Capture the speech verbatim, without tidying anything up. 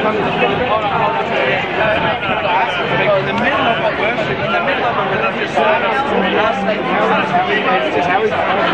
In the middle of a worship, in the middle of a religious service, asking how much believe is just how